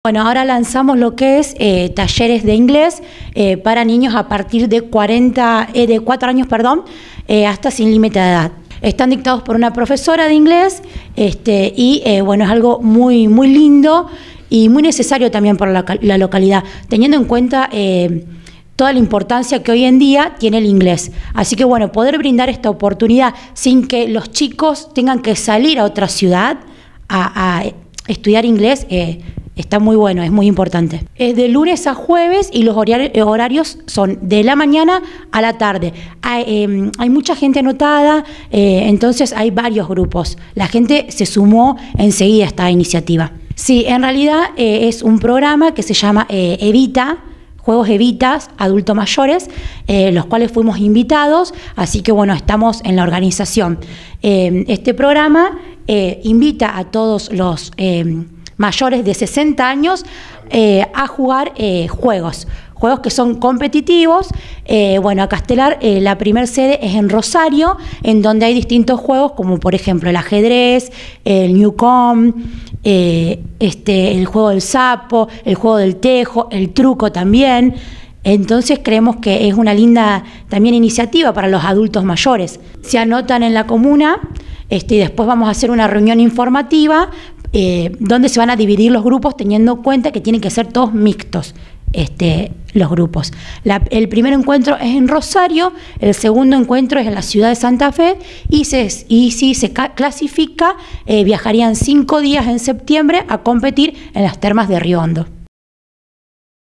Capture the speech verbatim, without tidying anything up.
Bueno, ahora lanzamos lo que es eh, talleres de inglés eh, para niños a partir de cuarenta, eh, de cuatro años, perdón, eh, hasta sin límite de edad. Están dictados por una profesora de inglés este, y eh, bueno, es algo muy, muy lindo y muy necesario también para la, la localidad, teniendo en cuenta eh, toda la importancia que hoy en día tiene el inglés. Así que bueno, poder brindar esta oportunidad sin que los chicos tengan que salir a otra ciudad a, a estudiar inglés, eh, está muy bueno, es muy importante. Es de lunes a jueves y los horarios son de la mañana a la tarde. Hay, eh, hay mucha gente anotada, eh, entonces hay varios grupos. La gente se sumó enseguida a esta iniciativa. Sí, en realidad eh, es un programa que se llama eh, Evita, Juegos Evitas, adultos mayores, eh, los cuales fuimos invitados, así que bueno, estamos en la organización. Eh, este programa eh, invita a todos los eh, mayores de sesenta años eh, a jugar eh, juegos, juegos que son competitivos. Eh, bueno, acá Castelar, eh, la primer sede es en Rosario, en donde hay distintos juegos, como por ejemplo el ajedrez, el Newcom, eh, este, el juego del sapo, el juego del tejo, el truco también. Entonces creemos que es una linda también iniciativa para los adultos mayores. Se anotan en la comuna este, y después vamos a hacer una reunión informativa Eh, donde se van a dividir los grupos teniendo en cuenta que tienen que ser todos mixtos este, los grupos. La, el primer encuentro es en Rosario, el segundo encuentro es en la ciudad de Santa Fe y, se, y si se clasifica eh, viajarían cinco días en septiembre a competir en las termas de Río Hondo.